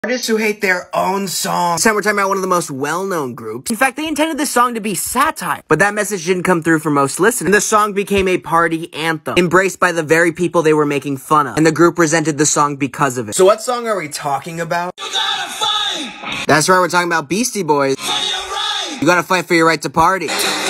Artists who hate their own song. This time we're talking about one of the most well-known groups. In fact, they intended this song to be satire, but that message didn't come through for most listeners. And the song became a party anthem, embraced by the very people they were making fun of. And the group resented the song because of it. So what song are we talking about? You gotta fight That's right, we're talking about Beastie Boys. for your right. You gotta fight for your right to party. You